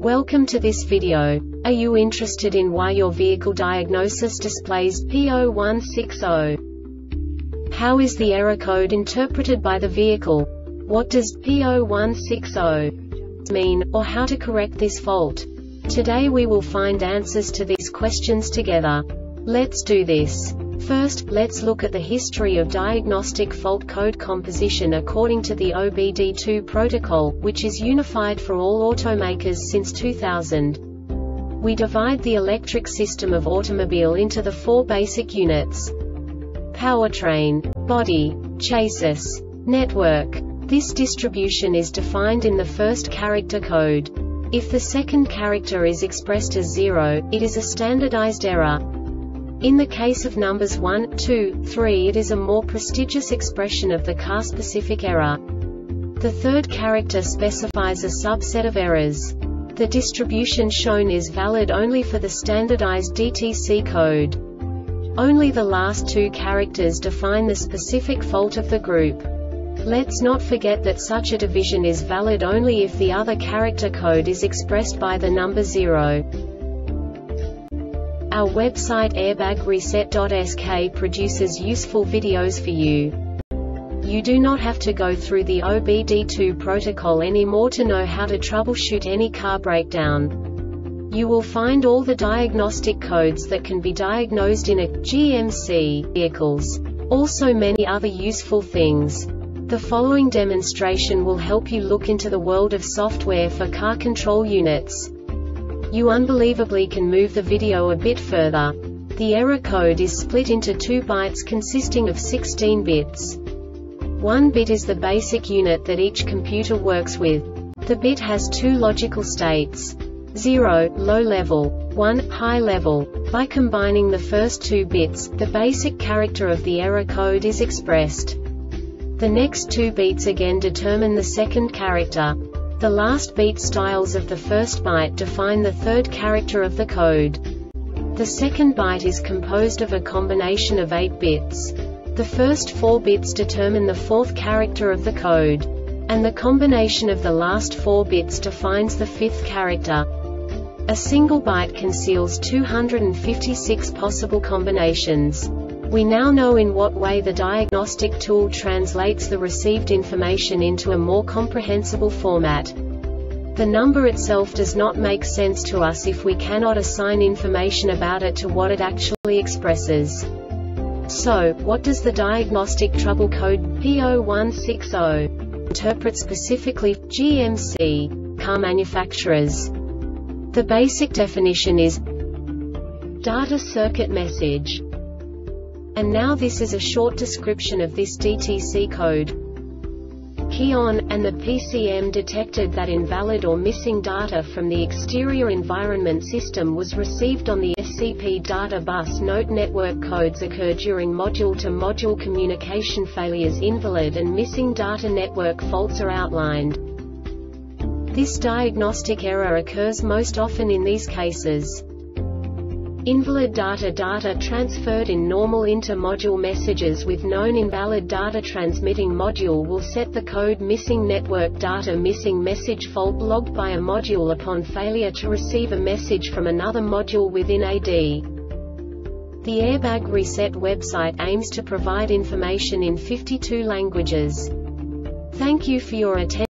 Welcome to this video. Are you interested in why your vehicle diagnosis displays P0160? How is the error code interpreted by the vehicle? What does P0160 mean, or how to correct this fault? Today we will find answers to these questions together. Let's do this. First, let's look at the history of diagnostic fault code composition according to the OBD2 protocol, which is unified for all automakers since 2000. We divide the electric system of automobile into the four basic units: powertrain, body, chassis, network. This distribution is defined in the first character code. If the second character is expressed as 0, it is a standardized error. In the case of numbers 1, 2, 3, it is a more prestigious expression of the car-specific error. The third character specifies a subset of errors. The distribution shown is valid only for the standardized DTC code. Only the last two characters define the specific fault of the group. Let's not forget that such a division is valid only if the other character code is expressed by the number 0. Our website airbagreset.sk produces useful videos for you. You do not have to go through the OBD2 protocol anymore to know how to troubleshoot any car breakdown. You will find all the diagnostic codes that can be diagnosed in a GMC vehicles. Also many other useful things. The following demonstration will help you look into the world of software for car control units. You unbelievably can move the video a bit further. The error code is split into 2 bytes consisting of 16 bits. 1 bit is the basic unit that each computer works with. The bit has 2 logical states: 0, low level, 1, high level. By combining the first 2 bits, the basic character of the error code is expressed. The next 2 beats again determine the second character. The last beat styles of the first byte define the third character of the code. The second byte is composed of a combination of 8 bits. The first 4 bits determine the fourth character of the code. And the combination of the last 4 bits defines the fifth character. A single byte conceals 256 possible combinations. We now know in what way the diagnostic tool translates the received information into a more comprehensible format. The number itself does not make sense to us if we cannot assign information about it to what it actually expresses. So, what does the diagnostic trouble code P0160 interpret specifically for GMC car manufacturers? The basic definition is data circuit message. And now this is a short description of this DTC code. Key on, and the PCM detected that invalid or missing data from the exterior environment system was received on the SCP data bus. Note: network codes occur during module-to-module communication failures. Invalid and missing data network faults are outlined. This diagnostic error occurs most often in these cases: invalid data transferred in normal inter-module messages with known invalid data. Transmitting module will set the code missing network data. Missing message fault logged by a module upon failure to receive a message from another module within AD. The Airbag Reset website aims to provide information in 52 languages. Thank you for your attention.